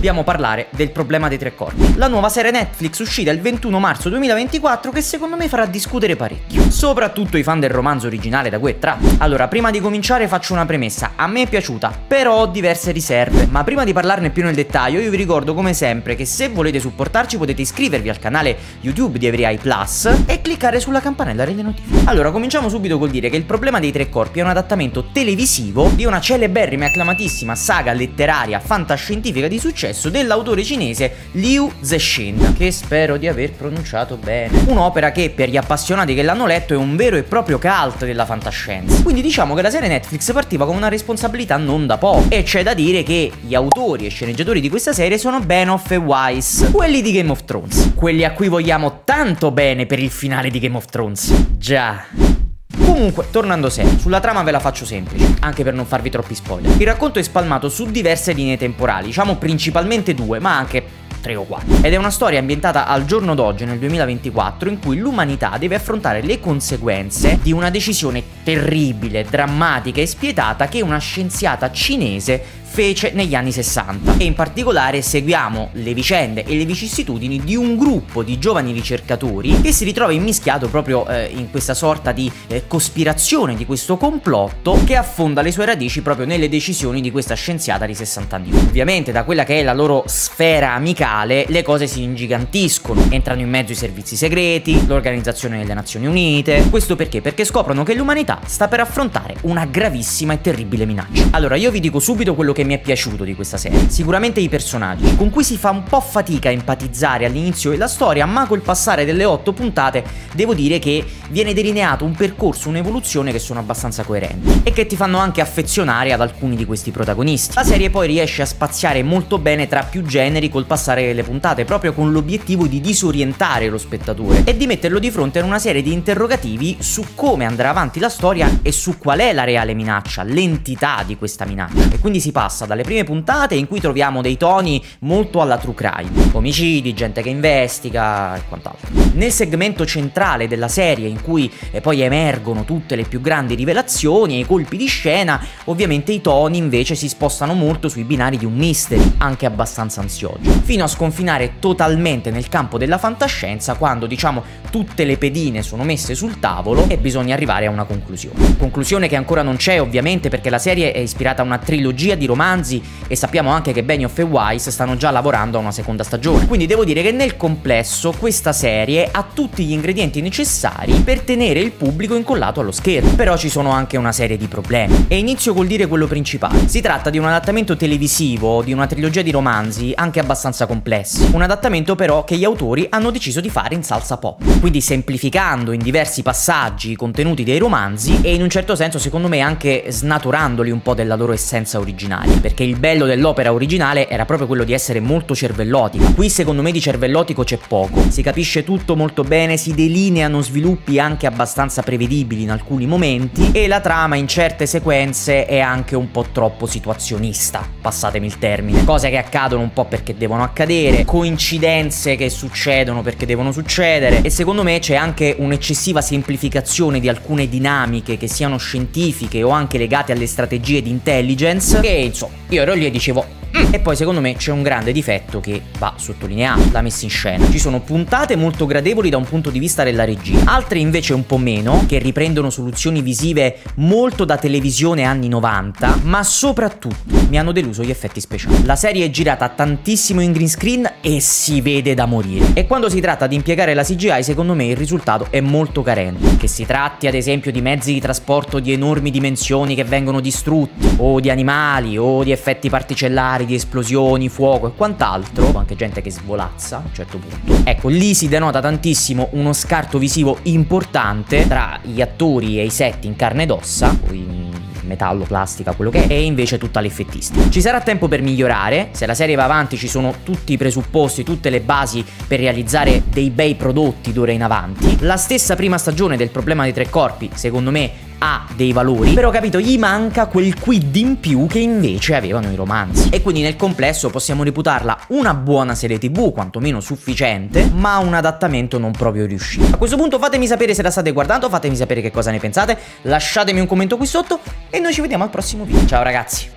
dobbiamo parlare del problema dei tre corpi. La nuova serie Netflix uscita il 21 marzo 2024 che secondo me farà discutere parecchio, soprattutto i fan del romanzo originale da cui è tratto. Allora, prima di cominciare faccio una premessa: a me è piaciuta, però ho diverse riserve. Ma prima di parlarne più nel dettaglio, io vi ricordo come sempre che se volete supportarci potete iscrivervi al canale YouTube di Every Eye Plus e cliccare sulla campanella delle notifiche. Allora, cominciamo subito col dire che Il problema dei tre corpi è un adattamento televisivo di una celeberrima e acclamatissima saga letteraria fantascientifica di successo dell'autore cinese Liu Cixin, che spero di aver pronunciato bene. Un'opera che per gli appassionati che l'hanno letto è un vero e proprio cult della fantascienza. Quindi diciamo che la serie Netflix partiva con una responsabilità non da poco, e c'è da dire che gli autori e sceneggiatori di questa serie sono Benioff e Weiss, quelli di Game of Thrones, quelli a cui vogliamo tanto bene per il finale di Game of Thrones. Già. Comunque, tornando serio, sulla trama ve la faccio semplice, anche per non farvi troppi spoiler. Il racconto è spalmato su diverse linee temporali, diciamo principalmente due, ma anche 3 o 4. Ed è una storia ambientata al giorno d'oggi, nel 2024, in cui l'umanità deve affrontare le conseguenze di una decisione terribile, drammatica e spietata che una scienziata cinese fece negli anni 60. E in particolare seguiamo le vicende e le vicissitudini di un gruppo di giovani ricercatori che si ritrova immischiato proprio in questa sorta di cospirazione, di questo complotto che affonda le sue radici proprio nelle decisioni di questa scienziata di 60 anni. Ovviamente da quella che è la loro sfera amicale le cose si ingigantiscono, entrano in mezzo i servizi segreti, l'Organizzazione delle Nazioni Unite. Questo perché? Perché scoprono che l'umanità sta per affrontare una gravissima e terribile minaccia. Allora, io vi dico subito quello che mi è piaciuto di questa serie. Sicuramente i personaggi, con cui si fa un po' fatica a empatizzare all'inizio della storia, ma col passare delle 8 puntate devo dire che viene delineato un percorso, un'evoluzione che sono abbastanza coerenti e che ti fanno anche affezionare ad alcuni di questi protagonisti. La serie poi riesce a spaziare molto bene tra più generi col passare delle puntate, proprio con l'obiettivo di disorientare lo spettatore e di metterlo di fronte a una serie di interrogativi su come andrà avanti la storia e su qual è la reale minaccia, l'entità di questa minaccia. E quindi si passa dalle prime puntate in cui troviamo dei toni molto alla true crime, omicidi, gente che investiga e quant'altro. Nel segmento centrale della serie, in cui poi emergono tutte le più grandi rivelazioni e i colpi di scena, ovviamente i toni invece si spostano molto sui binari di un mystery, anche abbastanza ansiogeno, fino a sconfinare totalmente nel campo della fantascienza quando, diciamo, tutte le pedine sono messe sul tavolo e bisogna arrivare a una conclusione. Conclusione che ancora non c'è, ovviamente, perché la serie è ispirata a una trilogia di romanzi e sappiamo anche che Benioff e Weiss stanno già lavorando a una seconda stagione. Quindi devo dire che nel complesso questa serie ha tutti gli ingredienti necessari per tenere il pubblico incollato allo schermo. Però ci sono anche una serie di problemi, e inizio col dire quello principale. Si tratta di un adattamento televisivo di una trilogia di romanzi anche abbastanza complessi, un adattamento però che gli autori hanno deciso di fare in salsa pop, quindi semplificando in diversi passaggi i contenuti dei romanzi e in un certo senso secondo me anche snaturandoli un po' della loro essenza originaria, perché il bello dell'opera originale era proprio quello di essere molto cervellotica. Qui secondo me di cervellotico c'è poco, si capisce tutto molto bene, si delineano sviluppi anche abbastanza prevedibili in alcuni momenti e la trama in certe sequenze è anche un po' troppo situazionista, passatemi il termine, cose che accadono un po' perché devono accadere, coincidenze che succedono perché devono succedere, e secondo me c'è anche un'eccessiva semplificazione di alcune dinamiche che siano scientifiche o anche legate alle strategie di intelligence che insomma io ero lì e dicevo E poi secondo me c'è un grande difetto che va sottolineato: la messa in scena. Ci sono puntate molto gradevoli da un punto di vista della regia, altre invece un po' meno, che riprendono soluzioni visive molto da televisione anni 90, ma soprattutto mi hanno deluso gli effetti speciali. La serie è girata tantissimo in green screen e si vede da morire, e quando si tratta di impiegare la CGI secondo me il risultato è molto carente, che si tratti ad esempio di mezzi di trasporto di enormi dimensioni che vengono distrutti, o di animali, o di effetti particellari, di esplosioni, fuoco e quant'altro, o anche gente che svolazza a un certo punto. Ecco, lì si denota tantissimo uno scarto visivo importante tra gli attori e i set in carne ed ossa, o in metallo, plastica, quello che è, e invece tutta l'effettistica. Ci sarà tempo per migliorare, se la serie va avanti ci sono tutti i presupposti, tutte le basi per realizzare dei bei prodotti d'ora in avanti. La stessa prima stagione del Problema dei Tre Corpi, secondo me, ha dei valori, però capito, gli manca quel quid in più che invece avevano i romanzi, e quindi nel complesso possiamo reputarla una buona serie TV, quantomeno sufficiente, ma un adattamento non proprio riuscito. A questo punto fatemi sapere se la state guardando, fatemi sapere che cosa ne pensate, lasciatemi un commento qui sotto e noi ci vediamo al prossimo video. Ciao ragazzi!